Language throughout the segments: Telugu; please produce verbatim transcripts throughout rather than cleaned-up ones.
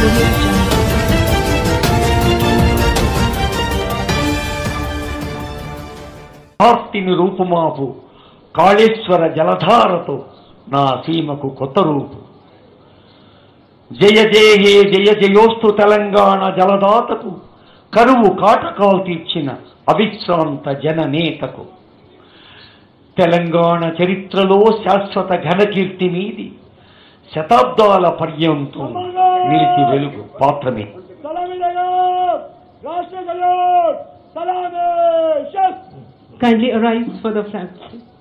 ఆర్తిని రూపుమాపు కాళేశ్వర జలధారతో నా సీమకు కొత్త రూపు. జయ జయ హే జయ జయోస్తు తెలంగాణ జలదాతకు కరువు కాటకాలు తీర్చిన అవిశ్రాంత జననేతకు. తెలంగాణ చరిత్రలో శాశ్వత ఘనకీర్తి మీది శతాబ్దాల పర్యంతం నిలిచి వెలుగు పాత్రమే. Kindly arise for the flag.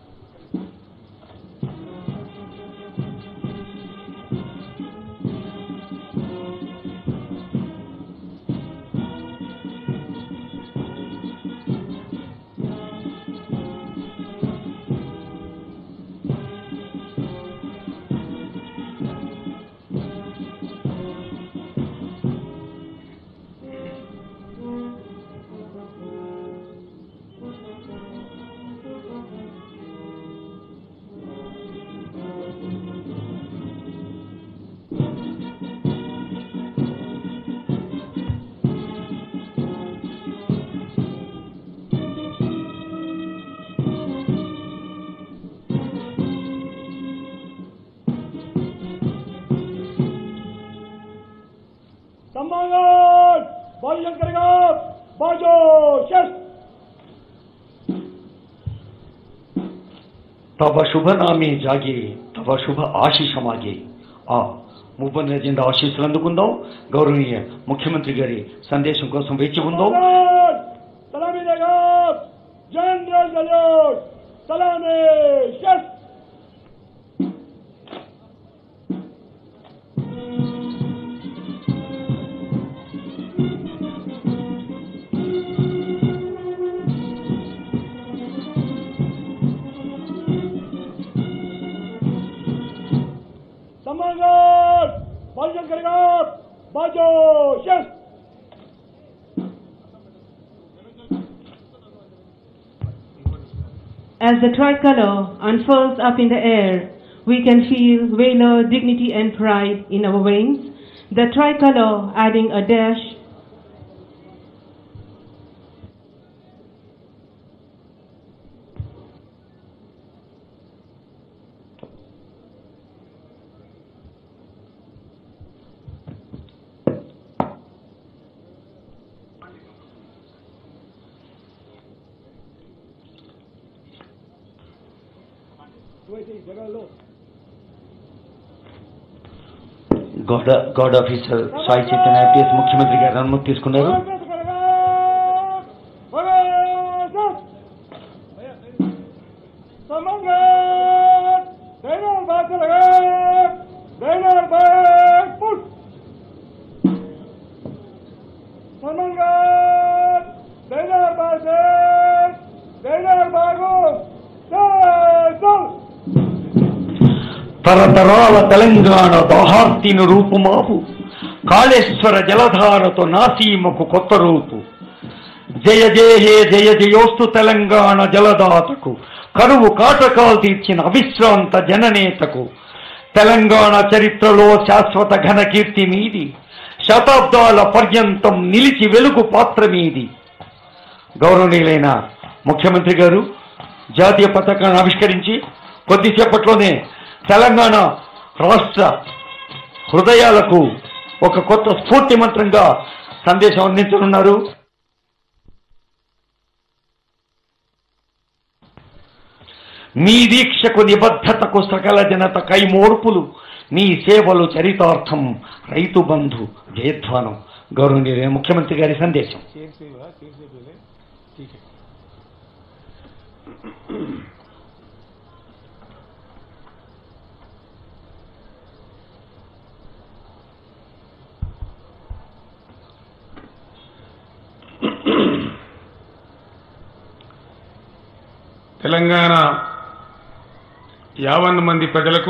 सम्मान बाजशंकर का बाजो शस तब शुभ नामे जागे तब शुभ आशीष मागे आ ముప్పై జెండా ఆశీస్సులు అందుకుందాం. గౌరవనీయ ముఖ్యమంత్రి గారి సందేశం కోసం వేచి ఉందాం. సలామీ జగత్ జనరల్ సల్యూట్ సలామీ షస్ सम्मान बाजशंकर का बाजो शस As the tricolor unfurls up in the air, we can feel valor, dignity and pride in our veins. The tricolor adding a dash God, God officer Sai Chaitanya I P S ముఖ్యమంత్రి గారు అనుమతి తీసుకున్నారు. తరతరాల తెలంగాణ దాహార్తిని రూపుమాపు కాళేశ్వర జలధారతో నాసీమకు కొత్త రూపు. జయ జయ హే జయ జయోస్తు తెలంగాణ జలదాతకు కరువు కాటకాలు తీర్చిన అవిశ్రాంత జననేతకు. తెలంగాణ చరిత్రలో శాశ్వత ఘనకీర్తి మీది శతాబ్దాల పర్యంతం నిలిచి వెలుగు పాత్ర మీది. గౌరవనీయులైన ముఖ్యమంత్రి గారు జాతీయ పతాకాన్ని ఆవిష్కరించి కొద్దిసేపట్లోనే తెలంగాణ రాష్ట్ర హృదయాలకు ఒక కొత్త స్ఫూర్తి మంత్రంగా సందేశం అందించనున్నారు. నీ దీక్షకు నిబద్ధతకు సకల జనత కైమోర్పులు నీ సేవలు చరితార్థం రైతు బంధు జయధ్వానం. గౌరవనీయ ముఖ్యమంత్రి గారి సందేశం. తెలంగాణ యావన్ మంది ప్రజలకు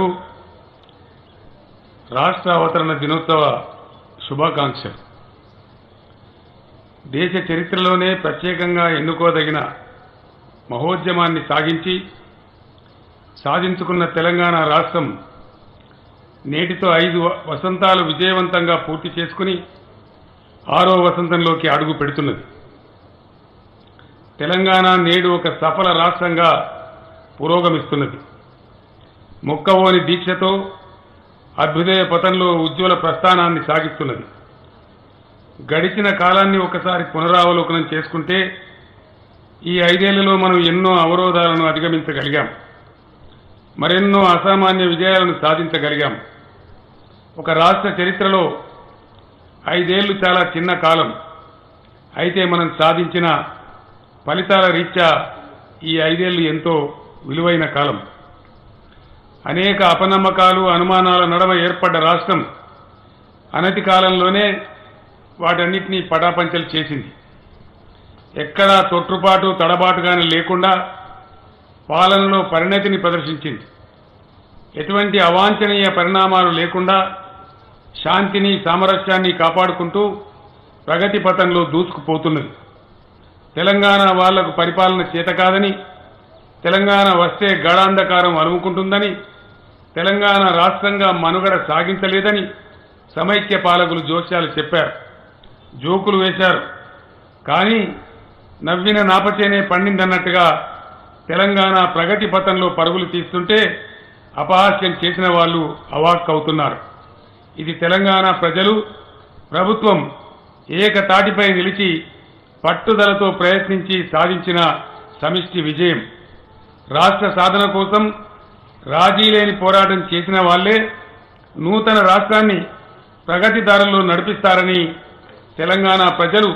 రాష్ట్ర అవతరణ దినోత్సవ శుభాకాంక్షలు. దేశ చరిత్రలోనే ప్రత్యేకంగా ఎన్నుకోదగిన మహోద్యమాన్ని సాగించి సాధించుకున్న తెలంగాణ రాష్ట్రం నేటితో ఐదు వసంతాలు విజయవంతంగా పూర్తి చేసుకుని ఆరో వసంతంలోకి అడుగు పెడుతున్నది. తెలంగాణ నేడు ఒక సఫల రాష్ట్రంగా పురోగమిస్తున్నది. మొక్కవోని దీక్షతో అభ్యుదయ పథంలో ఉజ్వల ప్రస్థానాన్ని సాగిస్తున్నది. గడిచిన కాలాన్ని ఒకసారి పునరావలోకనం చేసుకుంటే ఈ ఐదేళ్లలో మనం ఎన్నో అవరోధాలను అధిగమించగలిగాం, మరెన్నో అసామాన్య విజయాలను సాధించగలిగాం. ఒక రాష్ట్ర చరిత్రలో ఐదేళ్లు చాలా చిన్న కాలం, అయితే మనం సాధించిన ఫలితాల రీత్యా ఈ ఐదేళ్లు ఎంతో విలువైన కాలం. అనేక అపనమ్మకాలు అనుమానాల నడమ ఏర్పడ్డ రాష్ట్రం అనతి కాలంలోనే వాటన్నిటినీ పటాపంచలు చేసింది. ఎక్కడా తొట్టుపాటు తడబాటుగానే లేకుండా పాలనలో పరిణతిని ప్రదర్శించింది. ఎటువంటి అవాంఛనీయ పరిణామాలు లేకుండా శాంతిని సామరస్యాన్ని కాపాడుకుంటూ ప్రగతి పథంలో దూసుకుపోతున్నది. తెలంగాణ వాళ్లకు పరిపాలన చేతకాదని, తెలంగాణ వస్తే గాఢాంధకారం అలుముకుంటుందని, తెలంగాణ రాష్ట్రంగా మనుగడ సాగించలేదని సమైక్య పాలకులు జోస్యాలు చెప్పారు, జోకులు వేశారు. కానీ నవ్విన నాపచేనే పండిందన్నట్టుగా తెలంగాణ ప్రగతి పథంలో పరుగులు తీస్తుంటే అపహాస్యం చేసిన వాళ్ళు అవాక్కవుతున్నారు. ఇది తెలంగాణ ప్రజలు, ప్రభుత్వం ఏకతాటిపై నిలిచి పట్టుదలతో ప్రయత్నించి సాధించిన సమిష్టి విజయం. రాష్ట్ర సాధన కోసం రాజీలేని పోరాటం చేసిన వాళ్లే నూతన రాష్ట్రాన్ని ప్రగతి దారుల్లో నడిపిస్తారని తెలంగాణ ప్రజలు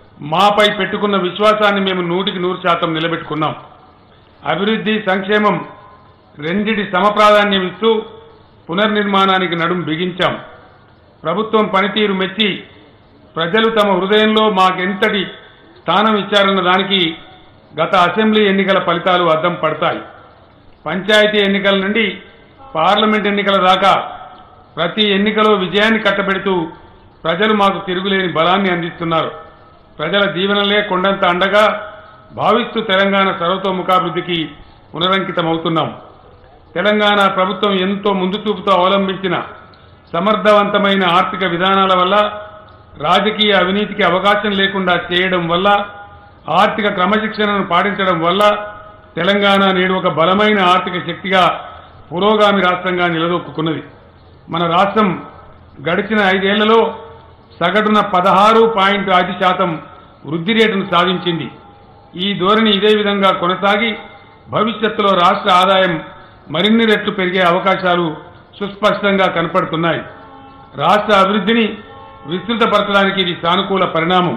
మాపై పెట్టుకున్న విశ్వాసాన్ని మేము నూటికి నూరు శాతం నిలబెట్టుకున్నాం. అభివృద్ధి, సంక్షేమం రెండిటి సమప్రాధాన్యం ఇస్తూ పునర్నిర్మాణానికి నడుం బిగించాం. ప్రభుత్వం పనితీరు మెచ్చి ప్రజలు తమ హృదయంలో మాకెంతటి స్థానం ఇచ్చారన్న దానికి గత అసెంబ్లీ ఎన్నికల ఫలితాలు అద్దం పడతాయి. పంచాయతీ ఎన్నికల నుండి పార్లమెంట్ ఎన్నికల దాకా ప్రతి ఎన్నికలో విజయాన్ని కట్టబెడుతూ ప్రజలు మాకు తిరుగులేని బలాన్ని అందిస్తున్నారు. ప్రజల దీవెనలే కొండంత అండగా భావిస్తూ తెలంగాణ సర్వతోముఖాభివృద్ధికి పునరంకితమవుతున్నాం. తెలంగాణ ప్రభుత్వం ఎంతో ముందు చూపుతో అవలంబించిన సమర్థవంతమైన ఆర్థిక విధానాల వల్ల, రాజకీయ అవినీతికి అవకాశం లేకుండా చేయడం వల్ల, ఆర్థిక క్రమశిక్షణను పాటించడం వల్ల తెలంగాణ నేడు ఒక బలమైన ఆర్థిక శక్తిగా పురోగామి రాష్ట్రంగా నిలదొక్కున్నది. మన రాష్ట్రం గడిచిన ఐదేళ్లలో సగటున పదహారు పాయింట్ ఐదు శాతం వృద్ధి రేటును సాధించింది. ఈ ధోరణి ఇదే విధంగా కొనసాగి భవిష్యత్తులో రాష్ట్ర ఆదాయం మరిన్ని రెట్లు పెరిగే అవకాశాలు సుస్పష్టంగా కనపడుతున్నాయి. రాష్ట్ర అభివృద్ధిని విస్తృతపరచడానికి ఇది సానుకూల పరిణామం.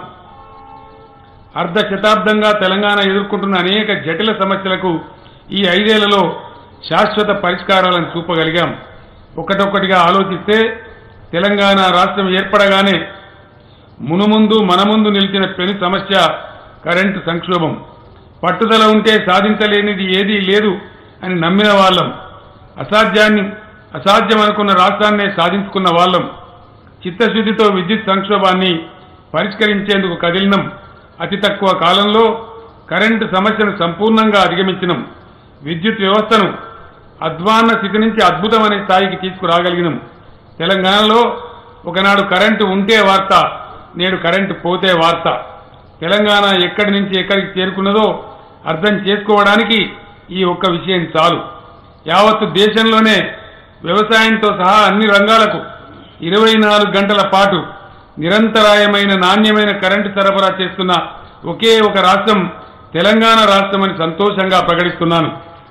అర్ధ శతాబ్దంగా తెలంగాణ ఎదుర్కొంటున్న అనేక జటిల సమస్యలకు ఈ ఐదేళ్లలో శాశ్వత పరిష్కారాలను చూపగలిగాం. ఒకటొక్కటిగా ఆలోచిస్తే తెలంగాణ రాష్ట్రం ఏర్పడగానే మునుముందు మనముందు నిలిచిన పెను సమస్య కరెంటు సంక్షోభం. పట్టుదల ఉంటే సాధించలేనిది ఏదీ లేదు అని నమ్మిన వాళ్ళం. అసాధ్యాన్ని అసాధ్యం అనుకున్న రాష్ట్రాన్నే సాధించుకున్న వాళ్ళం. చిత్తశుద్ధితో విద్యుత్ సంక్షోభాన్ని పరిష్కరించేందుకు కదిలినం. అతి తక్కువ కాలంలో కరెంటు సమస్యను సంపూర్ణంగా అధిగమించినం. విద్యుత్ వ్యవస్థను అధ్వాన్న స్థితి నుంచి అద్భుతమనే స్థాయికి తీసుకురాగలిగినం. తెలంగాణలో ఒకనాడు కరెంటు ఉంటే వార్త, నేడు కరెంటు పోతే వార్త. తెలంగాణ ఎక్కడి నుంచి ఎక్కడికి చేరుకున్నదో అర్థం చేసుకోవడానికి ఈ ఒక్క విషయం చాలు. యావత్తు దేశంలోనే వ్యవసాయంతో సహా అన్ని రంగాలకు ఇరవై నాలుగు గంటల పాటు నిరంతరాయమైన నాణ్యమైన కరెంటు సరఫరా చేస్తున్న ఒకే ఒక రాష్ట్రం తెలంగాణ రాష్ట్రమని సంతోషంగా ప్రకటిస్తున్నాను.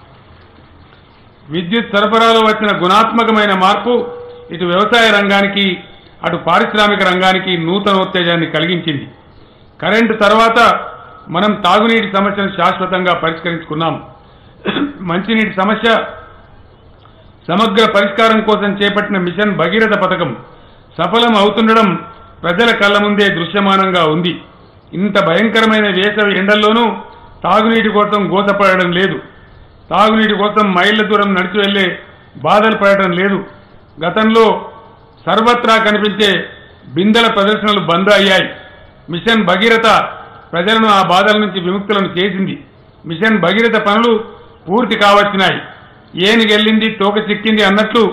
విద్యుత్ సరఫరాలో వచ్చిన గుణాత్మకమైన మార్పు ఇటు వ్యవసాయ రంగానికి అటు పారిశ్రామిక రంగానికి నూతనోత్తేజాన్ని కలిగించింది. కరెంటు తర్వాత మనం తాగునీటి సమస్యను శాశ్వతంగా పరిష్కరించుకున్నాం. మంచినీటి సమస్య సమగ్ర పరిష్కారం కోసం చేపట్టిన మిషన్ భగీరథ పథకం సఫలం అవుతుండడం ప్రజల కళ్ల ముందే దృశ్యమానంగా ఉంది. ఇంత భయంకరమైన వేసవి ఎండల్లోనూ తాగునీటి కోసం గోసపడడం లేదు. తాగునీటి కోసం మైళ్ల దూరం నడిచి వెళ్లే బాధలు పడటం లేదు. గతంలో సర్వత్రా కనిపించే బిందెల ప్రదర్శనలు బంద్ అయ్యాయి. మిషన్ భగీరథ ప్రజలను ఆ బాధల నుంచి విముక్తులను చేసింది. మిషన్ భగీరథ పనులు పూర్తి కావచ్చినాయి. ఏనుగెళ్ళింది తోక చిక్కింది అన్నట్లు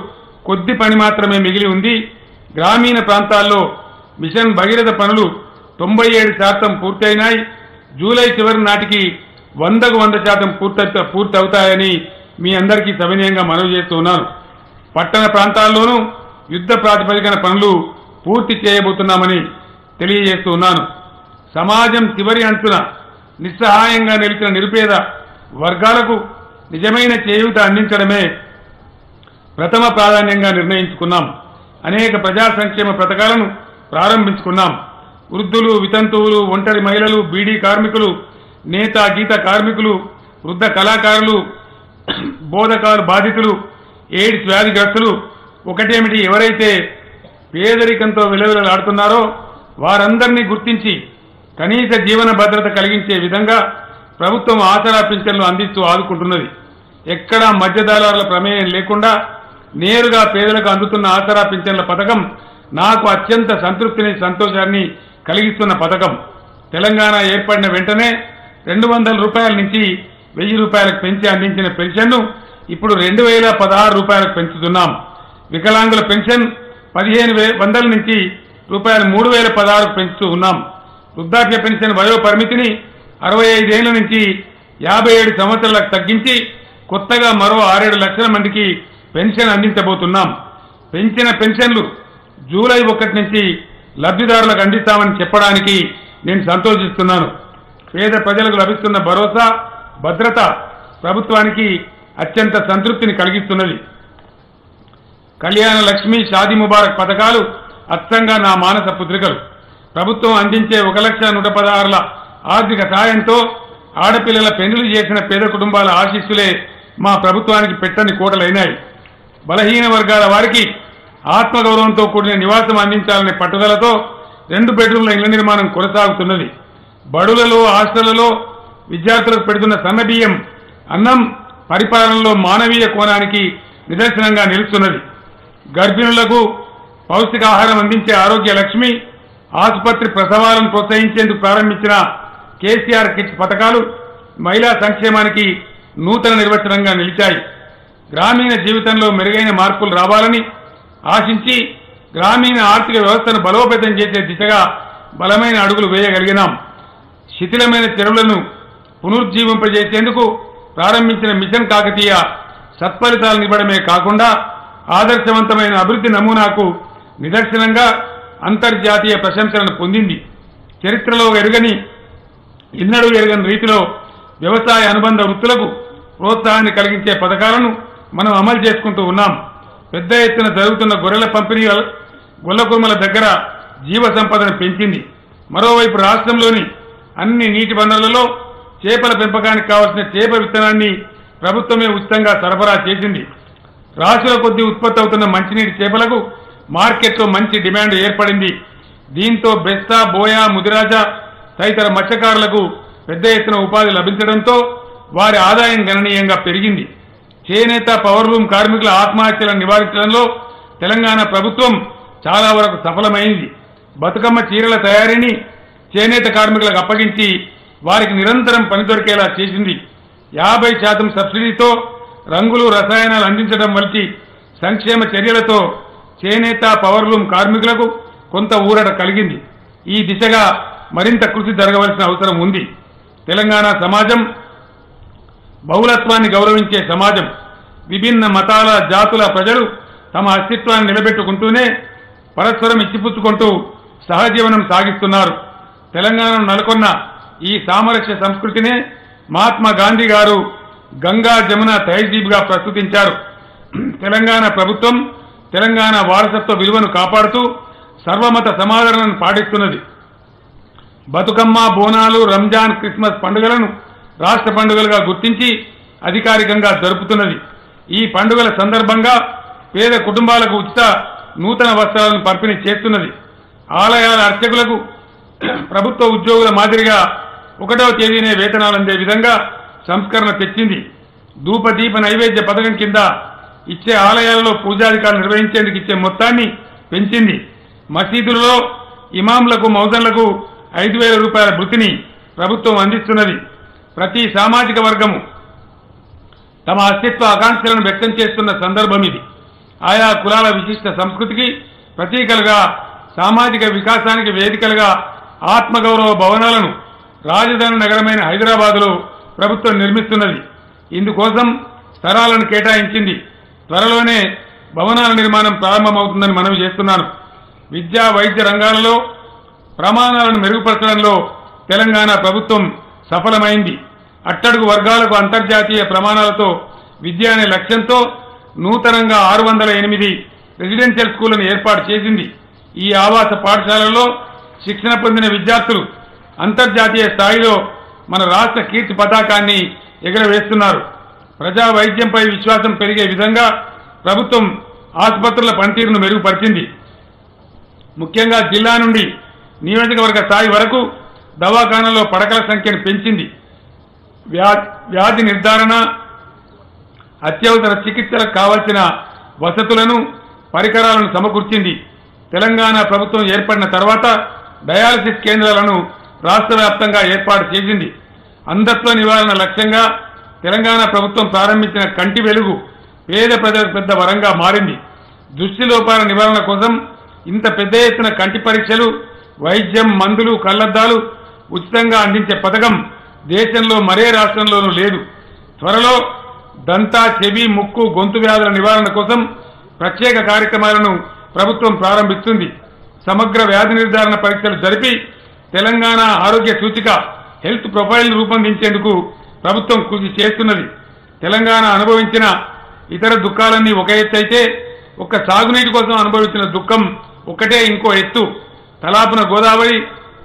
కొద్ది పని మాత్రమే మిగిలి ఉంది. గ్రామీణ ప్రాంతాల్లో మిషన్ భగీరథ పనులు తొంభై ఏడు శాతం పూర్తయినాయి. జూలై చివరి నాటికి వందకు వంద శాతం పూర్తి పూర్తవుతాయని మీ అందరికీ సవినయంగా మనవి చేస్తున్నాను. పట్టణ ప్రాంతాల్లోనూ యుద్ధ ప్రాతిపదికన పనులు పూర్తి చేయబోతున్నామని తెలియజేస్తున్నాను. సమాజం చివరి అంచున నిస్సహాయంగా నిలిచిన నిరుపేద వర్గాలకు నిజమైన చేయూత అందించడమే ప్రథమ ప్రాధాన్యంగా నిర్ణయించుకున్నాం. అనేక ప్రజా సంక్షేమ పథకాలను ప్రారంభించుకున్నాం. వృద్ధులు, వితంతువులు, ఒంటరి మహిళలు, బీడీ కార్మికులు, నేత గీత కార్మికులు, వృద్ధ కళాకారులు, బోధకాలు బాధితులు, ఎయిడ్స్ వ్యాధిగ్రస్తులు ఒకటేమిటి ఎవరైతే పేదరికంతో విలవిలలాడుతున్నారో వారందరినీ గుర్తించి కనీస జీవన భద్రత కలిగించే విధంగా ప్రభుత్వం ఆసరా పింఛన్లు అందిస్తూ ఆదుకుంటున్నది. ఎక్కడా మధ్యదళారుల ప్రమేయం లేకుండా నేరుగా పేదలకు అందుతున్న ఆసరా పింఛన్ల పథకం నాకు అత్యంత సంతృప్తిని, సంతోషాన్ని కలిగిస్తున్న పథకం. తెలంగాణ ఏర్పడిన వెంటనే రెండు వందల రూపాయల నుంచి వెయ్యి రూపాయలకు పెంచి అందించిన పెన్షన్ను ఇప్పుడు రెండు వేల పదహారు రూపాయలకు పెంచుతున్నాం. వికలాంగుల పెన్షన్ పదిహేను వందల నుంచి రూపాయలు మూడు వేల పదహారుకు పెంచుతూ ఉన్నాం. వృద్ధాప్య పెన్షన్ వయో పరిమితిని అరవై ఐదేళ్ల నుంచి యాభై ఏడు సంవత్సరాలకు తగ్గించి కొత్తగా మరో ఆరేడు లక్షల మందికి పెన్షన్ అందించబోతున్నాం. పెంచిన పెన్షన్లు జూలై ఒకటి నుంచి లబ్ధిదారులకు అందిస్తామని చెప్పడానికి నేను సంతోషిస్తున్నాను. పేద ప్రజలకు లభిస్తున్న భరోసా, భద్రత ప్రభుత్వానికి అత్యంత సంతృప్తిని కలిగిస్తున్నది. కళ్యాణ లక్ష్మి, షాదీ ముబారక్ పథకాలు అచ్చంగా నా మానస పుత్రికలు. ప్రభుత్వం అందించే ఒక లక్ష నూట పదహారుల ఆర్థిక సాయంతో ఆడపిల్లల పెళ్లిలు చేసిన పేద కుటుంబాల ఆశీస్సులే మా ప్రభుత్వానికి పెట్టని కోటలైనాయి. బలహీన వర్గాల వారికి ఆత్మగౌరవంతో కూడిన నివాసం అందించాలనే పట్టుదలతో రెండు బెడ్రూమ్ల ఇళ్ల నిర్మాణం కొనసాగుతున్నది. బడులలో, హాస్టళ్లలో విద్యార్థులకు పెడుతున్న సన్నబియ్యం అన్నం పరిపాలనలో మానవీయ కోణానికి నిదర్శనంగా నిలుస్తున్నది. గర్భిణులకు పౌష్టికాహారం అందించే ఆరోగ్య లక్ష్మి, ఆసుపత్రి ప్రసవాలను ప్రోత్సహించేందుకు ప్రారంభించిన కేసీఆర్ కిట్స్ పథకాలు మహిళా సంక్షేమానికి నూతన నిర్వచనంగా నిలిచాయి. గ్రామీణ జీవితంలో మెరుగైన మార్పులు రావాలని ఆశించి గ్రామీణ ఆర్థిక వ్యవస్థను బలోపేతం చేసే దిశగా బలమైన అడుగులు వేయగలిగినాం. శిథిలమైన చెరువులను పునరుజ్జీవింపజేసేందుకు ప్రారంభించిన మిషన్ కాకతీయ సత్ఫలితాలను ఇవ్వడమే కాకుండా ఆదర్శవంతమైన అభివృద్ధి నమూనాకు నిదర్శనంగా అంతర్జాతీయ ప్రశంసలను పొందింది. చరిత్రలో ఎరుగని ఎన్నడూ ఎరగని రీతిలో వ్యవసాయ అనుబంధ వృత్తులకు ప్రోత్సాహాన్ని కలిగించే పథకాలను మనం అమలు చేసుకుంటూ ఉన్నాం. పెద్ద ఎత్తున జరుగుతున్న గొర్రెల పంపిణీ గొల్లకుర్మల దగ్గర జీవ సంపదను పెంచింది. మరోవైపు రాష్ట్రంలోని అన్ని నీటి వనరులలో చేపల పెంపకానికి కావలసిన చేప విత్తనాన్ని ప్రభుత్వమే ఉచితంగా సరఫరా చేసింది. రాశుల కొద్దీ ఉత్పత్తి అవుతున్న మంచినీటి చేపలకు మార్కెట్లో మంచి డిమాండ్ ఏర్పడింది. దీంతో బెస్తా, బోయా, ముదిరాజా తదితర మత్స్యకారులకు పెద్ద ఎత్తున ఉపాధి లభించడంతో వారి ఆదాయం గణనీయంగా పెరిగింది. చేనేత, పవర్లూమ్ కార్మికుల ఆత్మహత్యలను నివారించడంలో తెలంగాణ ప్రభుత్వం చాలా వరకు సఫలమైంది. బతుకమ్మ చీరల తయారీని చేనేత కార్మికులకు అప్పగించి వారికి నిరంతరం పని దొరికేలా చేసింది. యాభై శాతం సబ్సిడీతో రంగులు, రసాయనాలు అందించడం వంటి సంక్షేమ చర్యలతో చేనేత, పవర్లూమ్ కార్మికులకు కొంత ఊరట కలిగింది. ఈ దిశగా మరింత కృషి జరగవలసిన అవసరం ఉంది. తెలంగాణ సమాజం బహుళత్వాన్ని గౌరవించే సమాజం. విభిన్న మతాల, జాతుల ప్రజలు తమ అస్తిత్వాన్ని నిలబెట్టుకుంటూనే పరస్పరం ఇచ్చిపుచ్చుకుంటూ సహజీవనం సాగిస్తున్నారు. తెలంగాణను నెలకొన్న ఈ సామరస్య సంస్కృతినే మహాత్మా గాంధీ గారు గంగా జమున తహజీబ్గా ప్రస్తుతించారు. తెలంగాణ ప్రభుత్వం తెలంగాణ వారసత్వ విలువను కాపాడుతూ సర్వమత సమాదరణను పాటిస్తున్నది. బతుకమ్మ, బోనాలు, రంజాన్, క్రిస్మస్ పండుగలను రాష్ట్ర పండుగలుగా గుర్తించి అధికారికంగా జరుపుతున్నది. ఈ పండుగల సందర్భంగా పేద కుటుంబాలకు ఉచిత నూతన వస్త్రాలను పంపిణీ చేస్తున్నది. ఆలయాల అర్చకులకు ప్రభుత్వ ఉద్యోగుల మాదిరిగా ఒకటవ తేదీనే వేతనాలు అందే విధంగా సంస్కరణ తెచ్చింది. ధూపదీప నైవేద్య పథకం కింద ఇచ్చే ఆలయాలలో పూజాధికారులు నిర్వహించేందుకు ఇచ్చే మొత్తాన్ని పెంచింది. మసీదులలో ఇమాంలకు, మౌజన్లకు ఐదు వేల రూపాయల భృతిని ప్రభుత్వం అందిస్తున్నది. ప్రతి సామాజిక వర్గము తమ అస్తిత్వ ఆకాంక్షలను వ్యక్తం చేస్తున్న సందర్భం ఇది. ఆయా కులాల విశిష్ట సంస్కృతికి ప్రతీకలుగా, సామాజిక వికాసానికి వేదికలుగా ఆత్మగౌరవ భవనాలను రాజధాని నగరమైన హైదరాబాద్లో ప్రభుత్వం నిర్మిస్తున్నది. ఇందుకోసం స్థలాలను కేటాయించింది. త్వరలోనే భవనాల నిర్మాణం ప్రారంభమవుతుందని మనవి చేస్తున్నాను. విద్యా వైద్య రంగాలలో ప్రమాణాలను మెరుగుపరచడంలో తెలంగాణ ప్రభుత్వం సఫలమైంది. అట్టడుగు వర్గాలకు అంతర్జాతీయ ప్రమాణాలతో విద్య అనే లక్ష్యంతో నూతనంగా ఆరు వందల ఎనిమిది రెసిడెన్షియల్ స్కూళ్లను ఏర్పాటు చేసింది. ఈ ఆవాస పాఠశాలల్లో శిక్షణ పొందిన విద్యార్థులు అంతర్జాతీయ స్థాయిలో మన రాష్ట్ర కీర్తి పతాకాన్ని ఎగురవేస్తున్నారు. ప్రజా వైద్యంపై విశ్వాసం పెరిగే విధంగా ప్రభుత్వం ఆసుపత్రుల పనితీరును మెరుగుపరిచింది. ముఖ్యంగా జిల్లా నుండి నియోజకవర్గ స్థాయి వరకు దవాఖానాల్లో పడకల సంఖ్యను పెంచింది. వ్యాధి నిర్ధారణ, అత్యవసర చికిత్సలకు కావాల్సిన వసతులను, పరికరాలను సమకూర్చింది. తెలంగాణ ప్రభుత్వం ఏర్పడిన తర్వాత డయాలసిస్ కేంద్రాలను రాష్ట్ర వ్యాప్తంగా ఏర్పాటు చేసింది. అంధత్వ నివారణ లక్ష్యంగా తెలంగాణ ప్రభుత్వం ప్రారంభించిన కంటి వెలుగు పేద ప్రజలకు పెద్ద వరంగా మారింది. దృష్టి లోపాల నివారణ కోసం ఇంత పెద్ద ఎత్తున కంటి పరీక్షలు, వైద్యం, మందులు, కళ్లద్దాలు ఉచితంగా అందించే పథకం దేశంలో మరే రాష్ట్రంలోనూ లేదు. త్వరలో దంత, చెవి, ముక్కు, గొంతు వ్యాధుల నివారణ కోసం ప్రత్యేక కార్యక్రమాలను ప్రభుత్వం ప్రారంభిస్తుంది. సమగ్ర వ్యాధి నిర్ధారణ పరీక్షలు జరిపి తెలంగాణ ఆరోగ్య సూచిక హెల్త్ ప్రొఫైల్ రూపొందించేందుకు ప్రభుత్వం కృషి చేస్తున్నది. తెలంగాణ అనుభవించిన ఇతర దుఃఖాలన్నీ ఒక ఎత్తు అయితే ఒక్క సాగునీటి కోసం అనుభవించిన దుఃఖం ఒక్కటే ఇంకో ఎత్తు. తలాపున గోదావరి,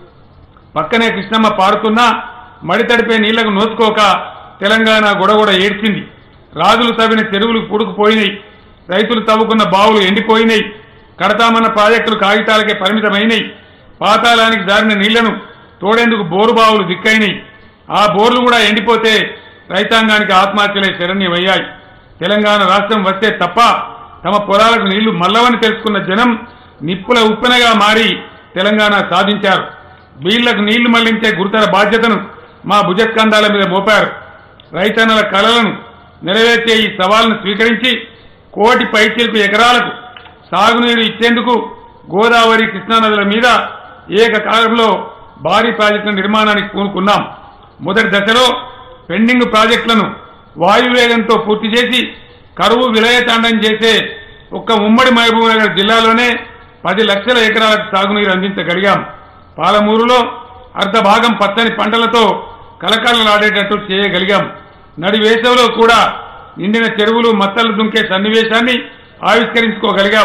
పక్కనే కృష్ణమ్మ పారుతున్నా మడి తడిపే నీళ్లకు నోచుకోక తెలంగాణ గొడగొడ ఏడ్చింది. రాజులు తవ్విన చెరువులు పూడుకుపోయినాయి, రైతులు తవ్వుకున్న బావులు ఎండిపోయినాయి, కడతామన్న ప్రాజెక్టులు కాగితాలకే పరిమితమైనాయి, పాతాళానికి జారిన నీళ్లను తోడేందుకు బోరు బావులు దిక్కైనాయి. ఆ బోర్లు కూడా ఎండిపోతే రైతాంగానికి ఆత్మహత్యలే శరణ్యమయ్యాయి. తెలంగాణ రాష్ట్రం వస్తే తప్ప తమ పొలాలకు నీళ్లు మల్లవని తెలుసుకున్న జనం నిప్పుల ఉప్పెనగా మారి తెలంగాణ సాధించారు. వీళ్లకు నీళ్లు మళ్లించే గురుతర బాధ్యతను మా భుజస్కంధాల మీద మోపారు. రైతన్నల కలలను నెరవేర్చే ఈ సవాల్ను స్వీకరించి కోటి పైచీలకు ఎకరాలకు సాగునీరు ఇచ్చేందుకు గోదావరి, కృష్ణానదుల మీద ఏకకాలంలో భారీ ప్రాజెక్టుల నిర్మాణానికి పూనుకున్నాం. మొదటి దశలో పెండింగ్ ప్రాజెక్టులను వాయువేగంతో పూర్తి చేసి కరువు విలయతాండం చేసే ఒక్క ఉమ్మడి మహబూబ్నగర్ జిల్లాలోనే పది లక్షల ఎకరాలకు సాగునీరు అందించగలిగాం. పాలమూరులో అర్ధ భాగం పచ్చని పంటలతో కలకలలాడేటట్టు చేయగలిగాం. నడి వేసవిలో కూడా నిండిన చెరువులు, మత్తలు దుంకే సన్నివేశాన్ని ఆవిష్కరించుకోగలిగాం.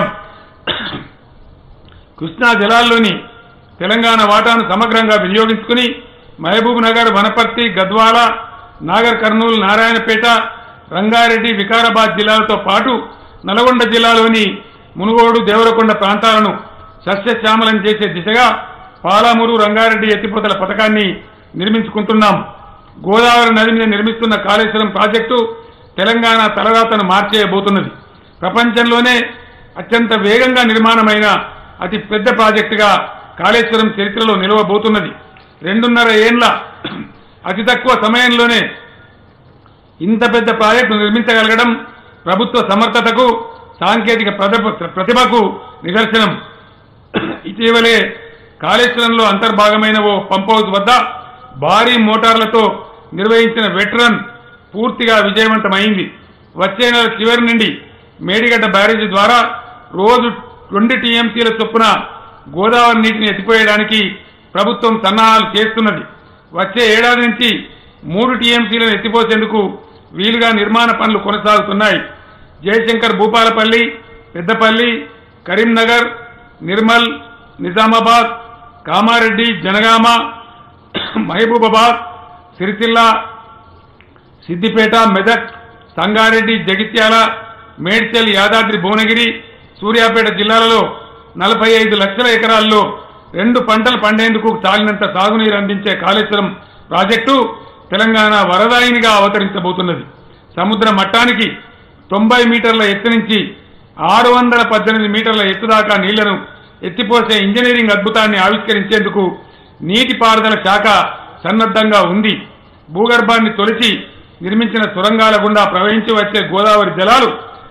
కృష్ణా జలాల్లోని తెలంగాణ వాటాను సమగ్రంగా వినియోగించుకుని మహబూబ్ నగర్, వనపర్తి, గద్వాల, నాగర్ కర్నూలు, నారాయణపేట, రంగారెడ్డి, వికారాబాద్ జిల్లాలతో పాటు నల్గొండ జిల్లాలోని మునుగోడు, దేవరకొండ ప్రాంతాలను సస్యశ్యామలం చేసే దిశగా పాలమూరు, రంగారెడ్డి ఎత్తిపోతల పథకాన్ని నిర్మించుకుంటున్నాం. గోదావరి నది మీద నిర్మిస్తున్న కాళేశ్వరం ప్రాజెక్టు తెలంగాణ తలరాతను మార్చేయబోతున్నది. ప్రపంచంలోనే అత్యంత వేగంగా నిర్మాణమైన అతి పెద్ద ప్రాజెక్టుగా కాళేశ్వరం చరిత్రలో నిలవబోతున్నది. రెండున్నర ఏళ్ల అతి తక్కువ సమయంలోనే ఇంత పెద్ద ప్రాజెక్టు నిర్మించగలగడం ప్రభుత్వ సమర్థతకు, సాంకేతిక ప్రతిభకు నిదర్శనం. ఇటీవలే కాళేశ్వరంలో అంతర్భాగమైన ఓ పంప్ హౌస్ వద్ద భారీ మోటార్లతో నిర్వహించిన వెటరన్ పూర్తిగా విజయవంతమైంది. వచ్చే నెల చివరి నుండి మేడిగడ్డ బ్యారేజీ ద్వారా రోజు రెండు టీఎంసీల చొప్పున గోదావరి నీటిని ఎత్తిపోయడానికి ప్రభుత్వం సన్నాహాలు చేస్తున్నది. వచ్చే ఏడాది నుంచి మూడు టీఎంసీలను ఎత్తిపోసేందుకు వీలుగా నిర్మాణ పనులు కొనసాగుతున్నాయి. జయశంకర్, భూపాలపల్లి, పెద్దపల్లి, కరీంనగర్, నిర్మల్, నిజామాబాద్, కామారెడ్డి, జనగామ, మహబూబాబాద్, సిరిసిల్ల, సిద్దిపేట, మెదక్, సంగారెడ్డి, జగిత్యాల, మేడ్చల్, యాదాద్రి, భువనగిరి, సూర్యాపేట జిల్లాలలో నలభై ఐదు లక్షల ఎకరాల్లో రెండు పంటలు పండేందుకు చాలినంత సాగునీరు అందించే కాళేశ్వరం ప్రాజెక్టు తెలంగాణ వరదాయినిగా అవతరించబోతున్నది. సముద్ర మట్టానికి తొంభై మీటర్ల ఎత్తు నుంచి ఆరు వందల పద్దెనిమిది మీటర్ల ఎత్తు దాకా నీళ్లను ఎత్తిపోసే ఇంజనీరింగ్ అద్భుతాన్ని ఆవిష్కరించేందుకు నీటిపారుదల శాఖ సన్నద్ధంగా ఉంది. భూగర్భాన్ని తొలిచి నిర్మించిన సొరంగాల గుండా ప్రవహించి వచ్చే గోదావరి జలాలు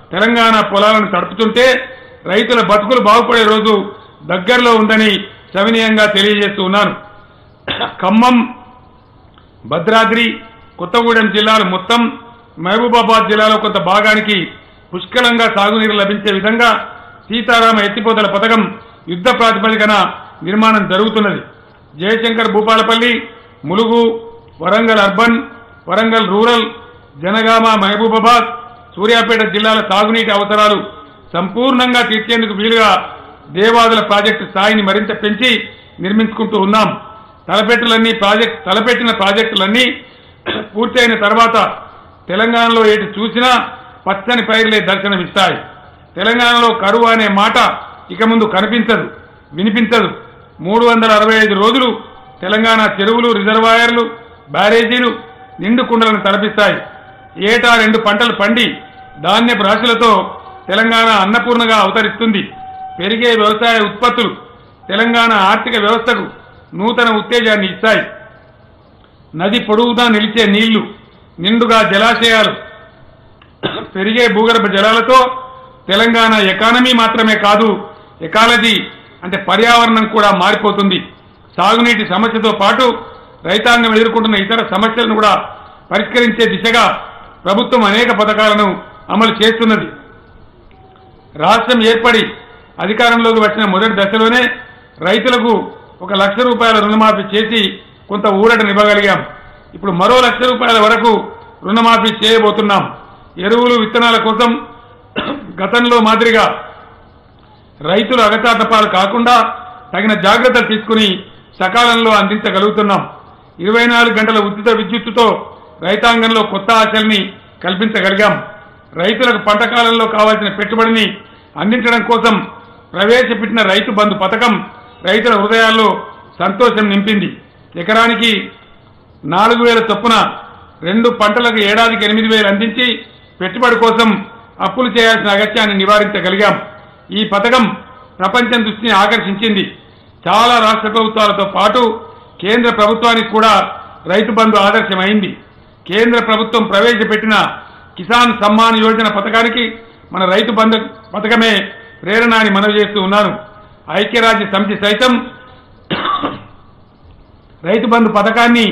తెలంగాణ పొలాలను తడుపుతుంటే రైతుల బతుకులు బాగుపడే రోజు దగ్గరలో ఉందని సవినయంగా తెలియజేస్తూ ఉన్నాను. ఖమ్మం, భద్రాద్రి, కొత్తగూడెం జిల్లాలు మొత్తం, మహబూబాబాద్ జిల్లాలో కొంత భాగానికి పుష్కలంగా సాగునీరు లభించే విధంగా సీతారామ ఎత్తిపోతల పథకం యుద్ధ ప్రాతిపదికన నిర్మాణం జరుగుతున్నది. జయశంకర్ భూపాలపల్లి, ములుగు, వరంగల్ అర్బన్, వరంగల్ రూరల్, జనగామ, మహబూబాబాద్, సూర్యాపేట జిల్లాల తాగునీటి అవసరాలు సంపూర్ణంగా తీర్చేందుకు వీలుగా దేవాదుల ప్రాజెక్టు స్థాయిని మరింత పెంచి నిర్మించుకుంటూ ఉన్నాం. తలపెట్టులన్నీ ప్రాజెక్ట్ తలపెట్టిన ప్రాజెక్టులన్నీ పూర్తయిన తర్వాత తెలంగాణలో ఎటు చూసినా పచ్చని పైర్లే దర్శనమిస్తాయి. తెలంగాణలో కరువు అనే మాట ఇక ముందు కనిపించదు, వినిపించదు. మూడు వందల అరవై ఐదు రోజులు తెలంగాణ చెరువులు, రిజర్వాయర్లు, బ్యారేజీలు నిండు కుండలను తలపిస్తాయి. ఏటా రెండు పంటలు పండి ధాన్యపు రాశులతో తెలంగాణ అన్నపూర్ణగా అవతరిస్తుంది. పెరిగే వ్యవసాయ ఉత్పత్తులు తెలంగాణ ఆర్థిక వ్యవస్థకు నూతన ఉత్తేజాన్ని ఇస్తాయి. నది పొడవునా నిలిచే నీళ్లు, నిండుగా జలాశయాలు, పెరిగే భూగర్భ జలాలతో తెలంగాణ ఎకానమీ మాత్రమే కాదు, ఎకాలజీ అంటే పర్యావరణం కూడా మారిపోతుంది. సాగునీటి సమస్యతో పాటు రైతాంగం ఎదుర్కొంటున్న ఇతర సమస్యలను కూడా పరిష్కరించే దిశగా ప్రభుత్వం అనేక పథకాలను అమలు చేస్తున్నది. రాష్ట్రం ఏర్పడి అధికారంలోకి వచ్చిన మొదటి దశలోనే రైతులకు ఒక లక్ష రూపాయల రుణమాఫీ చేసి కొంత ఊరటనివ్వగలిగాం. ఇప్పుడు మరో లక్ష రూపాయల వరకు రుణమాఫీ చేయబోతున్నాం. ఎరువులు, విత్తనాల కోసం గతంలో మాదిరిగా రైతులు అగచాటపాలు కాకుండా తగిన జాగ్రత్తలు తీసుకుని సకాలంలో అందించగలుగుతున్నాం. ఇరవై నాలుగు గంటల ఉచిత విద్యుత్తుతో రైతాంగంలో కొత్త ఆశల్ని కల్పించగలిగాం. రైతులకు పంట కాలంలో కావాల్సిన పెట్టుబడిని అందించడం కోసం ప్రవేశపెట్టిన రైతు బంధు పథకం రైతుల హృదయాల్లో సంతోషం నింపింది. ఎకరానికి నాలుగు వేల చొప్పున రెండు పంటలకు ఏడాదికి ఎనిమిది వేలు అందించి పెట్టుబడి కోసం అప్పులు చేయాల్సిన అగత్యాన్ని నివారించగలిగాం. ఈ పథకం ప్రపంచం దృష్టిని ఆకర్షించింది. చాలా రాష్ట్ర ప్రభుత్వాలతో పాటు కేంద్ర ప్రభుత్వానికి కూడా రైతు బంధు ఆదర్శమైంది. కేంద్ర ప్రభుత్వం ప్రవేశపెట్టిన కిసాన్ సమ్మాన్ యోజన పథకానికి మన రైతు బంధు పథకమే ప్రేరణ అని మనవి చేస్తూ ఉన్నాను. ఐక్యరాజ్య సమితి సైతం రైతు బంధు పథకాన్ని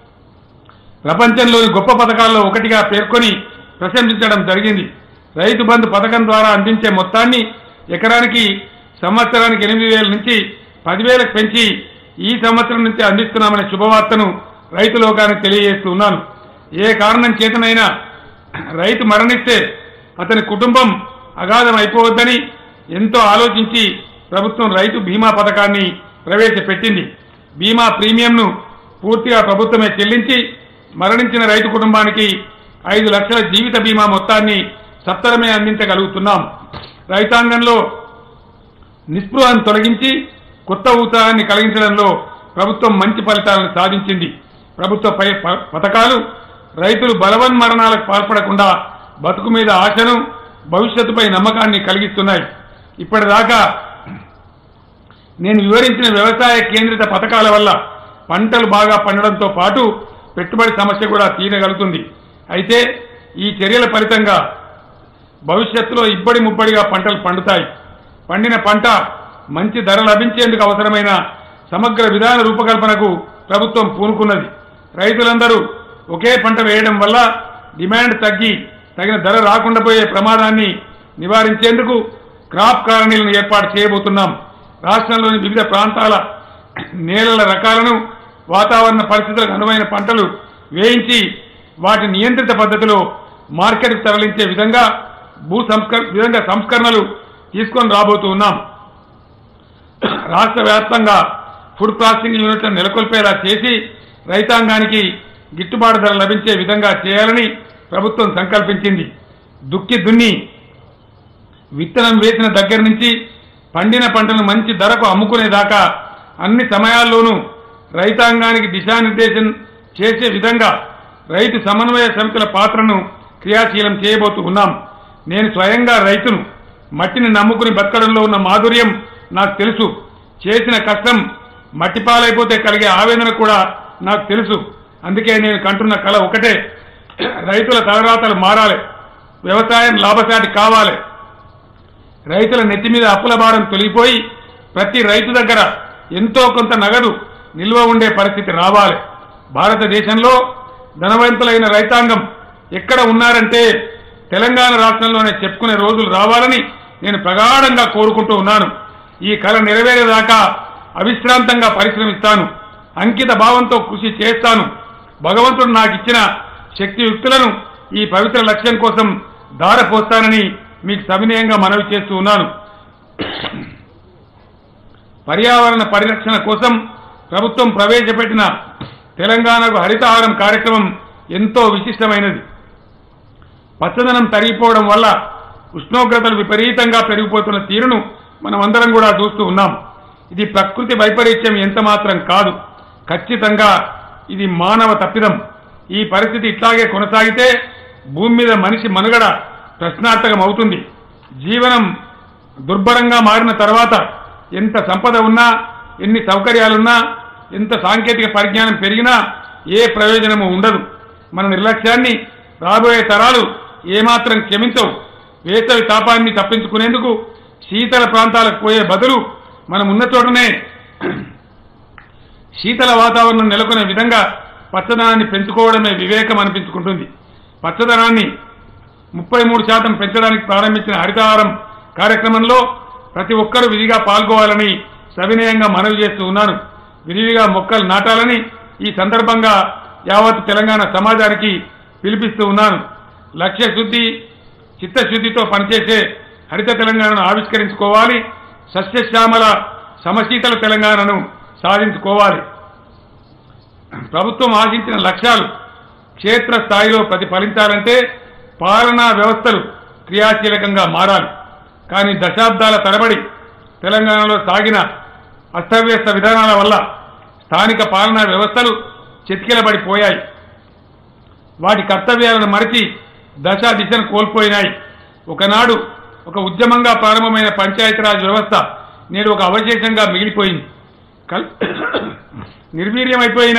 ప్రపంచంలోని గొప్ప పథకాల్లో ఒకటిగా పేర్కొని ప్రశంసించడం జరిగింది. రైతు బంధు పథకం ద్వారా అందించే మొత్తాన్ని ఎకరానికి సంవత్సరానికి ఎనిమిది వేల నుంచి పదివేలకు పెంచి ఈ సంవత్సరం నుంచి అందిస్తున్నామనే శుభవార్తను రైతు లోకానికి తెలియజేస్తున్నాను. ఏ కారణం చేతనైనా రైతు మరణిస్తే అతని కుటుంబం అగాధం అయిపోవద్దని ఎంతో ఆలోచించి ప్రభుత్వం రైతు బీమా పథకాన్ని ప్రవేశపెట్టింది. బీమా ప్రీమియంను పూర్తిగా ప్రభుత్వమే చెల్లించి మరణించిన రైతు కుటుంబానికి ఐదు లక్షల జీవిత బీమా మొత్తాన్ని సత్వరమే అందించగలుగుతున్నాం. రైతాంగంలో నిస్పృహను తొలగించి కొత్త ఉత్సాహాన్ని కలిగించడంలో ప్రభుత్వం మంచి ఫలితాలను సాధించింది. ప్రభుత్వ పథకాలు రైతులు బలవన్మరణాలకు పాల్పడకుండా బతుకు మీద ఆశను, భవిష్యత్తుపై నమ్మకాన్ని కలిగిస్తున్నాయి. ఇప్పటిదాకా నేను వివరించిన వ్యవసాయ కేంద్రిత పథకాల వల్ల పంటలు బాగా పండడంతో పాటు పెట్టుబడి సమస్య కూడా తీరగలుగుతుంది. అయితే ఈ చర్యల ఫలితంగా భవిష్యత్తులో ఇబ్బడి ముబ్బడిగా పంటలు పండుతాయి. పండిన పంట మంచి ధర లభించేందుకు అవసరమైన సమగ్ర విధాన రూపకల్పనకు ప్రభుత్వం పూనుకున్నది. రైతులందరూ ఒకే పంట వేయడం వల్ల డిమాండ్ తగ్గి తగిన ధర రాకుండా పోయే ప్రమాదాన్ని నివారించేందుకు క్రాప్ కాలనీలను ఏర్పాటు చేయబోతున్నాం. రాష్ట్రంలోని వివిధ ప్రాంతాల నేలల రకాలను, వాతావరణ పరిస్థితులకు అనువైన పంటలు వేయించి వాటి నియంత్రిత పద్ధతిలో మార్కెట్కు తరలించే విధంగా భూ సంస్కర విధంగా సంస్కరణలు తీసుకొని రాబోతూ ఉన్నాం. రాష్ట్ర వ్యాప్తంగా ఫుడ్ ప్రాసెసింగ్ యూనిట్లను నెలకొల్పేలా చేసి రైతాంగానికి గిట్టుబాటు ధర లభించే విధంగా చేయాలని ప్రభుత్వం సంకల్పించింది. దుక్కి దున్ని విత్తనం వేసిన దగ్గర నుంచి పండిన పంటను మంచి ధరకు అమ్ముకునేదాకా అన్ని సమయాల్లోనూ రైతాంగానికి దిశానిర్దేశం చేసే విధంగా రైతు సమన్వయ సమితుల పాత్రను క్రియాశీలం చేయబోతూ ఉన్నాం. నేను స్వయంగా రైతును. మట్టిని నమ్ముకుని బతకడంలో ఉన్న మాధుర్యం నాకు తెలుసు. చేసిన కష్టం మట్టిపాలైపోతే కలిగే ఆవేదన కూడా నాకు తెలుసు. అందుకే నేను కంటున్న కళ ఒకటే, రైతుల తలరాతలు మారాలి. వ్యవసాయం లాభసాటి కావాలి. రైతుల నెత్తి మీద అప్పుల భారం తొలగిపోయి ప్రతి రైతు దగ్గర ఎంతో కొంత నగదు నిల్వ ఉండే పరిస్థితి రావాలి. భారతదేశంలో ధనవంతులైన రైతాంగం ఎక్కడ ఉన్నారంటే తెలంగాణ రాష్ట్రంలోనే చెప్పుకునే రోజులు రావాలని నేను ప్రగాఢంగా కోరుకుంటూ ఉన్నాను. ఈ కళ నెరవేరేదాకా అవిశ్రాంతంగా పరిశ్రమిస్తాను, అంకిత భావంతో కృషి చేస్తాను. భగవంతుడు నాకు ఇచ్చిన శక్తియుక్తులను ఈ పవిత్ర లక్ష్యం కోసం దారపోస్తానని మీకు సవినయంగా మనవి చేస్తూ ఉన్నాను. పర్యావరణ పరిరక్షణ కోసం ప్రభుత్వం ప్రవేశపెట్టిన తెలంగాణకు హరితహారం కార్యక్రమం ఎంతో విశిష్టమైనది. పచ్చదనం తరిగిపోవడం వల్ల ఉష్ణోగ్రతలు విపరీతంగా పెరిగిపోతున్న తీరును మనమందరం కూడా చూస్తూ ఉన్నాం. ఇది ప్రకృతి వైపరీత్యం ఎంత మాత్రం కాదు, ఖచ్చితంగా ఇది మానవ తప్పిదం. ఈ పరిస్థితి ఇట్లాగే కొనసాగితే భూమి మీద మనిషి మనుగడ ప్రశ్నార్థకం అవుతుంది. జీవనం దుర్భరంగా మారిన తర్వాత ఎంత సంపద ఉన్నా, ఎన్ని సౌకర్యాలున్నా, ఎంత సాంకేతిక పరిజ్ఞానం పెరిగినా ఏ ప్రయోజనము ఉండదు. మన నిర్లక్ష్యాన్ని రాబోయే తరాలు ఏమాత్రం క్షమించవు. వేసవి తాపాన్ని తప్పించుకునేందుకు శీతల ప్రాంతాలకు పోయే బదులు మనం ఉన్న చోటనే శీతల వాతావరణం నెలకొనే విధంగా పచ్చదనాన్ని పెంచుకోవడమే వివేకం అనిపించుకుంటుంది. పచ్చదనాన్ని ముప్పై మూడు శాతం పెంచడానికి ప్రారంభించిన హరితహారం కార్యక్రమంలో ప్రతి ఒక్కరూ విధిగా పాల్గొవాలని సవినయంగా మనవి చేస్తూ ఉన్నాను. విరివిగా మొక్కలు నాటాలని ఈ సందర్భంగా యావత్ తెలంగాణ సమాజానికి పిలిపిస్తూ ఉన్నాను. లక్ష్య శుద్ధి, చిత్తశుద్ధితో పనిచేసే హరిత తెలంగాణను ఆవిష్కరించుకోవాలి. సస్యశ్యామల సమశీతల తెలంగాణను సాధించుకోవాలి. ప్రభుత్వం ఆశించిన లక్ష్యాలు క్షేత్రస్థాయిలో ప్రతిఫలించాలంటే పాలనా వ్యవస్థలు క్రియాశీలకంగా మారాలి. కానీ దశాబ్దాల తరబడి తెలంగాణలో సాగిన అస్తవ్యస్త విధానాల వల్ల స్థానిక పాలనా వ్యవస్థలు చెతికిలబడిపోయాయి. వాటి కర్తవ్యాలను మరిచి దశా దిశను కోల్పోయినాయి. ఒకనాడు ఒక ఉద్యమంగా ప్రారంభమైన పంచాయతీరాజ్ వ్యవస్థ నేడు ఒక అవశేషంగా మిగిలిపోయింది. నిర్వీర్యమైపోయిన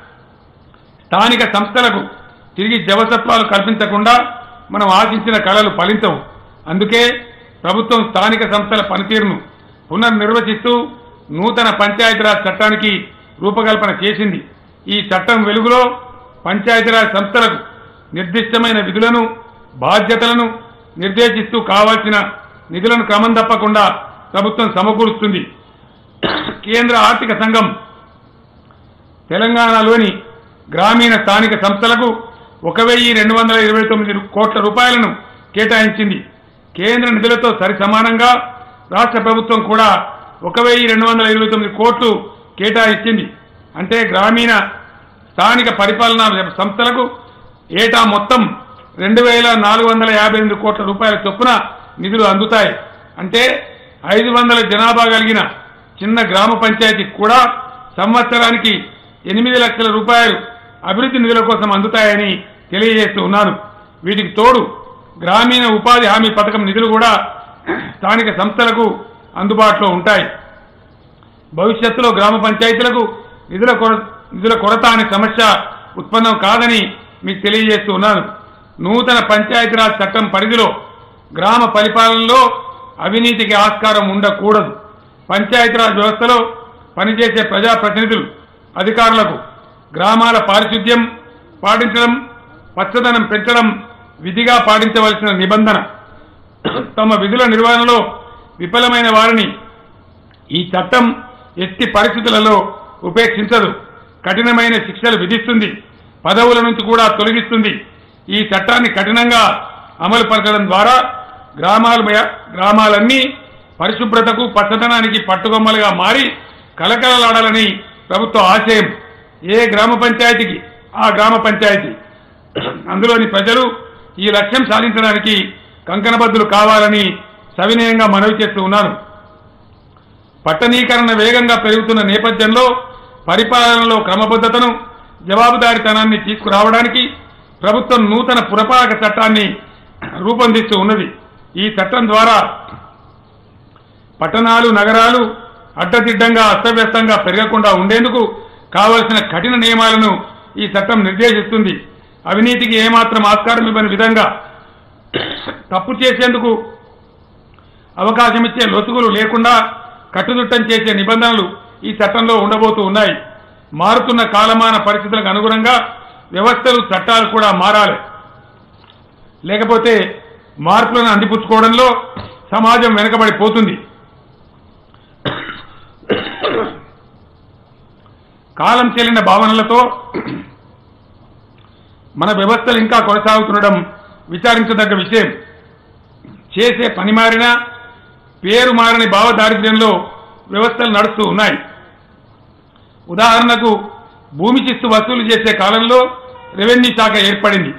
స్థానిక సంస్థలకు తిరిగి జవసత్వాలు కల్పించకుండా మనం ఆశించిన కళలు ఫలించవు. అందుకే ప్రభుత్వం స్థానిక సంస్థల పనితీరును పునర్నిర్వచిస్తూ నూతన పంచాయతీరాజ్ చట్టానికి రూపకల్పన చేసింది. ఈ చట్టం వెలుగులో పంచాయతీరాజ్ సంస్థలకు నిర్దిష్టమైన విధులను, బాధ్యతలను నిర్దేశిస్తూ కావాల్సిన నిధులను క్రమం తప్పకుండా ప్రభుత్వం సమకూరుస్తుంది. కేంద్ర ఆర్థిక సంఘం తెలంగాణలోని గ్రామీణ స్థానిక సంస్థలకు ఒక వెయ్యి రెండు వందల ఇరవై తొమ్మిది కోట్ల రూపాయలను కేటాయించింది. కేంద్ర నిధులతో సరి సమానంగా రాష్ట్ర ప్రభుత్వం కూడా ఒక వెయ్యి రెండు వందల ఇరవై తొమ్మిది కోట్లు కేటాయించింది. అంటే గ్రామీణ స్థానిక పరిపాలనా సంస్థలకు ఏటా మొత్తం రెండు వేల నాలుగు వందల యాభై ఎనిమిది కోట్ల రూపాయల చొప్పున నిధులు అందుతాయి. అంటే ఐదు వందల జనాభా కలిగిన చిన్న గ్రామ పంచాయతీకి కూడా సంవత్సరానికి ఎనిమిది లక్షల రూపాయలు అభివృద్ధి నిధుల కోసం అందుతాయని తెలియజేస్తూ ఉన్నాను. వీటికి తోడు గ్రామీణ ఉపాధి హామీ పథకం నిధులు కూడా స్థానిక సంస్థలకు అందుబాటులో ఉంటాయి. భవిష్యత్తులో గ్రామ పంచాయతీలకు నిధుల కొర నిధుల కొరత అనే సమస్య ఉత్పన్నం కాదని మీకు తెలియజేస్తూ ఉన్నాను. నూతన పంచాయతీరాజ్ చట్టం పరిధిలో గ్రామ పరిపాలనలో అవినీతికి ఆస్కారం ఉండకూడదు. పంచాయతీరాజ్ వ్యవస్థలో పనిచేసే ప్రజాప్రతినిధులు, అధికారులకు గ్రామాల పారిశుద్ధ్యం పాటించడం, పచ్చదనం పెంచడం విధిగా పాటించవలసిన నిబంధన. తమ విధుల నిర్వహణలో విఫలమైన వారిని ఈ చట్టం ఎట్టి పరిస్థితులలో ఉపేక్షించదు. కఠినమైన శిక్షలు విధిస్తుంది, పదవుల నుంచి కూడా తొలగిస్తుంది. ఈ చట్టాన్ని కఠినంగా అమలు పరచడం ద్వారా గ్రామాలు గ్రామాలన్నీ పరిశుభ్రతకు, పచ్చదనానికి పట్టుకొమ్మలుగా మారి కలకలలాడాలని ప్రభుత్వ ఆశయం. ఏ గ్రామ పంచాయతీకి ఆ గ్రామ పంచాయతీ, అందులోని ప్రజలు ఈ లక్ష్యం సాధించడానికి కంకణబద్దులు కావాలని సవినయంగా మనవి చేస్తూ ఉన్నాను. పట్టణీకరణ వేగంగా పెరుగుతున్న నేపథ్యంలో పరిపాలనలో క్రమబద్ధతను, జవాబుదారీతనాన్ని తీసుకురావడానికి ప్రభుత్వం నూతన పురపాలక చట్టాన్ని రూపొందిస్తూ ఉన్నది. ఈ చట్టం ద్వారా పట్టణాలు, నగరాలు అడ్డదిడ్డంగా అస్తవ్యస్తంగా పెరగకుండా ఉండేందుకు కావలసిన కఠిన నియమాలను ఈ చట్టం నిర్దేశిస్తుంది. అవినీతికి ఏమాత్రం ఆస్కారం ఇవ్వని విధంగా తప్పు చేసేందుకు అవకాశం ఇచ్చే లొసుగులు లేకుండా కట్టుదిట్టం చేసే నిబంధనలు ఈ చట్టంలో ఉండబోతూ ఉన్నాయి. మారుతున్న కాలమాన పరిస్థితులకు అనుగుణంగా వ్యవస్థలు చట్టాలు కూడా మారాలి. లేకపోతే మార్పులను అందిపుచ్చుకోవడంలో సమాజం వెనుకబడిపోతుంది. కాలం చెల్లిన భావనలతో మన వ్యవస్థలు ఇంకా కొనసాగుతుండడం విచారించదగ్గ విషయం. చేసే పని మారినా పేరు మారని భావ దారిద్ర్యంలో వ్యవస్థలు నడుస్తూ ఉన్నాయి. ఉదాహరణకు భూమి శిస్తు వసూలు చేసే కాలంలో రెవెన్యూ శాఖ ఏర్పడింది.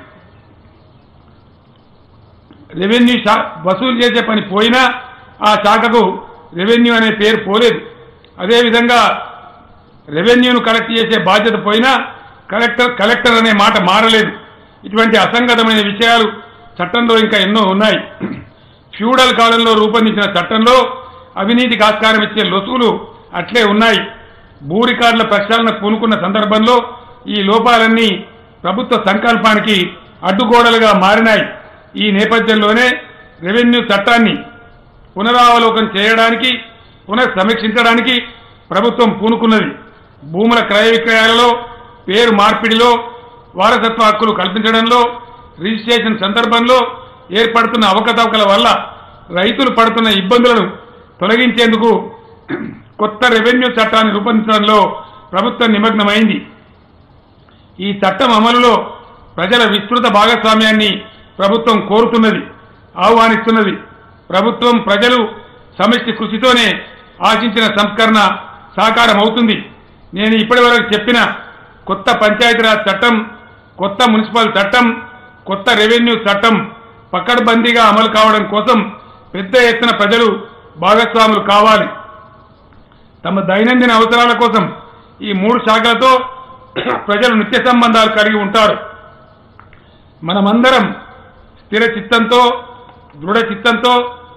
రెవెన్యూ శా వసూలు చేసే పని పోయినా ఆ శాఖకు రెవెన్యూ అనే పేరు పోలేదు. అదేవిధంగా రెవెన్యూను కలెక్ట్ చేసే బాధ్యత పోయినా కలెక్టర్ కలెక్టర్ అనే మాట మారలేదు. ఇటువంటి అసంగతమైన విషయాలు చట్టంలో ఇంకా ఎన్నో ఉన్నాయి. ఫ్యూడల్ కాలంలో రూపొందించిన చట్టంలో అవినీతికి ఆస్కారం ఇచ్చే లొసుగులు అట్లే ఉన్నాయి. భూ రికార్డుల ప్రక్షాళన పూనుకున్న సందర్భంలో ఈ లోపాలన్నీ ప్రభుత్వ సంకల్పానికి అడ్డుగోడలుగా మారినాయి. ఈ నేపథ్యంలోనే రెవెన్యూ చట్టాన్ని పునరావలోకనం చేయడానికి పునఃసమీక్షించడానికి ప్రభుత్వం పూనుకున్నది. భూముల క్రయ విక్రయాలలో, పేరు మార్పిడిలో, వారసత్వ హక్కులు కల్పించడంలో, రిజిస్ట్రేషన్ సందర్భంలో ఏర్పడుతున్న అవకతవకల వల్ల రైతులు పడుతున్న ఇబ్బందులను తొలగించేందుకు కొత్త రెవెన్యూ చట్టాన్ని రూపొందించడంలో ప్రభుత్వం నిమగ్నమైంది. ఈ చట్టం అమలులో ప్రజల విస్తృత భాగస్వామ్యాన్ని ప్రభుత్వం కోరుతున్నది, ఆహ్వానిస్తున్నది. ప్రభుత్వం ప్రజలు సమిష్టి కృషితోనే ఆశించిన సంస్కరణ సాకారం అవుతుంది. నేను ఇప్పటివరకు చెప్పిన కొత్త పంచాయతీరాజ్ చట్టం, కొత్త మున్సిపల్ చట్టం, కొత్త రెవెన్యూ చట్టం పకడ్బందీగా అమలు కావడం కోసం పెద్ద ఎత్తున ప్రజలు భాగస్వాములు కావాలి. తమ దైనందిన అవసరాల కోసం ఈ మూడు శాఖలతో ప్రజలు నిత్య సంబంధాలు కలిగి ఉంటారు. మనమందరం స్థిర చిత్తంతో, దృఢ చిత్తంతో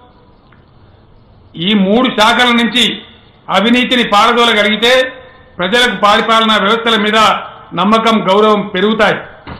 ఈ మూడు శాఖల నుంచి అవినీతిని పారదోలగలిగితే ప్రజలకు పరిపాలనా వ్యవస్థల మీద నమ్మకం, గౌరవం పెరుగుతాయి.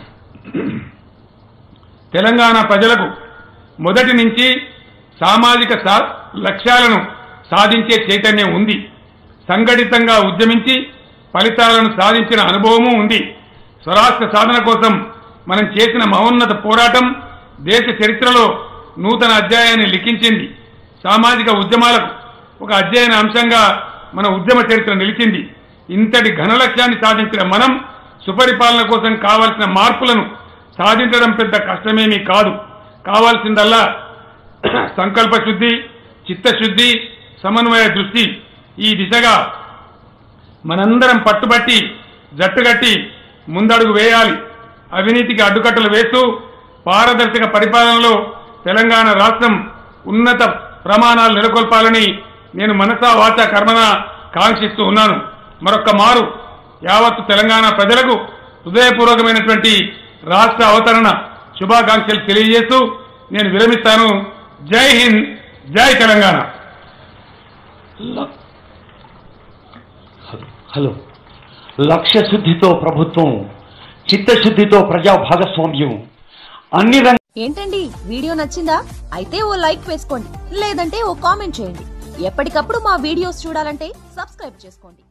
తెలంగాణ ప్రజలకు మొదటి నుంచి సామాజిక లక్ష్యాలను సాధించే చైతన్యం ఉంది. సంఘటితంగా ఉద్యమించి ఫలితాలను సాధించిన అనుభవము ఉంది. స్వరాష్ట్ర సాధన కోసం మనం చేసిన మహోన్నత పోరాటం దేశ చరిత్రలో నూతన అధ్యాయాన్ని లిఖించింది. సామాజిక ఉద్యమాలకు ఒక అధ్యయన అంశంగా మన ఉద్యమ చరిత్ర నిలిచింది. ఇంతటి ఘన లక్ష్యాన్ని సాధించిన మనం సుపరిపాలన కోసం కావాల్సిన మార్పులను సాధించడం పెద్ద కష్టమేమీ కాదు. కావాల్సిందల్లా సంకల్ప శుద్ధి, చిత్తశుద్ధి, సమన్వయ దృష్టి. ఈ దిశగా మనందరం పట్టుబట్టి జట్టుగట్టి ముందడుగు వేయాలి. అవినీతికి అడ్డుకట్టలు వేస్తూ పారదర్శక పరిపాలనలో తెలంగాణ రాష్ట్రం ఉన్నత ప్రమాణాలు నెలకొల్పాలని నేను మనసా వాచ కర్మన కాంక్షిస్తూ ఉన్నాను. మరొక్క మారు యావత్తు తెలంగాణ ప్రజలకు హృదయపూర్వకమైనటువంటి రాష్ట్ర అవతరణ శుభాకాంక్షలు తెలియజేస్తూ నేను విరమిస్తాను. జై హింద్, జై తెలంగాణ. హలో. లక్ష్య శుద్ధితో ప్రభుత్వం, చిత్తశుద్ధితో ప్రజా భాగస్వామ్యం అన్ని రంగ ఏంటండి వీడియో నచ్చిందా? అయితే ఓ లైక్ వేసుకోండి, లేదంటే ఓ కామెంట్ చేయండి. ఎప్పటికప్పుడు మా వీడియోస్ చూడాలంటే సబ్స్క్రైబ్ చేసుకోండి.